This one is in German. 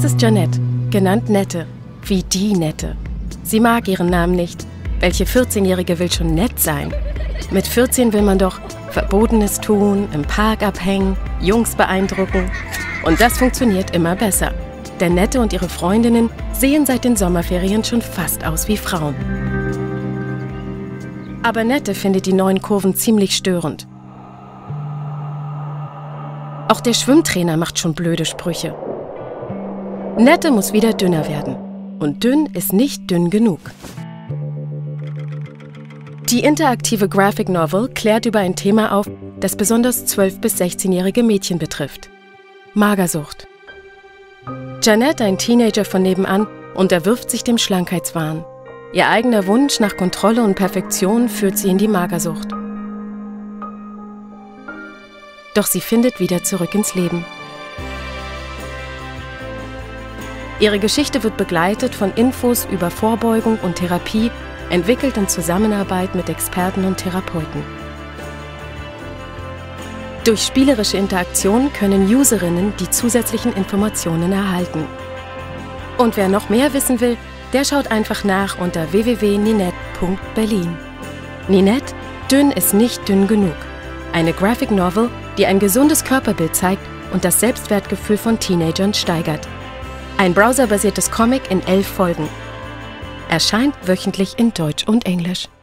ist Jeanette, genannt Nette, wie die Nette. Sie mag ihren Namen nicht. Welche 14-Jährige will schon nett sein? Mit 14 will man doch Verbotenes tun, im Park abhängen, Jungs beeindrucken. Und das funktioniert immer besser. Denn Nette und ihre Freundinnen sehen seit den Sommerferien schon fast aus wie Frauen. Aber Nette findet die neuen Kurven ziemlich störend. Auch der Schwimmtrainer macht schon blöde Sprüche. Nette muss wieder dünner werden. Und dünn ist nicht dünn genug. Die interaktive Graphic Novel klärt über ein Thema auf, das besonders 12- bis 16-jährige Mädchen betrifft. Magersucht. Jeanette, ein Teenager von nebenan, unterwirft sich dem Schlankheitswahn. Ihr eigener Wunsch nach Kontrolle und Perfektion führt sie in die Magersucht. Doch sie findet wieder zurück ins Leben. Ihre Geschichte wird begleitet von Infos über Vorbeugung und Therapie, entwickelt in Zusammenarbeit mit Experten und Therapeuten. Durch spielerische Interaktion können Userinnen die zusätzlichen Informationen erhalten. Und wer noch mehr wissen will, der schaut einfach nach unter www.ninette.berlin. Ninette, dünn ist nicht dünn genug. Eine Graphic Novel, die ein gesundes Körperbild zeigt und das Selbstwertgefühl von Teenagern steigert. Ein browserbasiertes Comic in 11 Folgen. Erscheint wöchentlich in Deutsch und Englisch.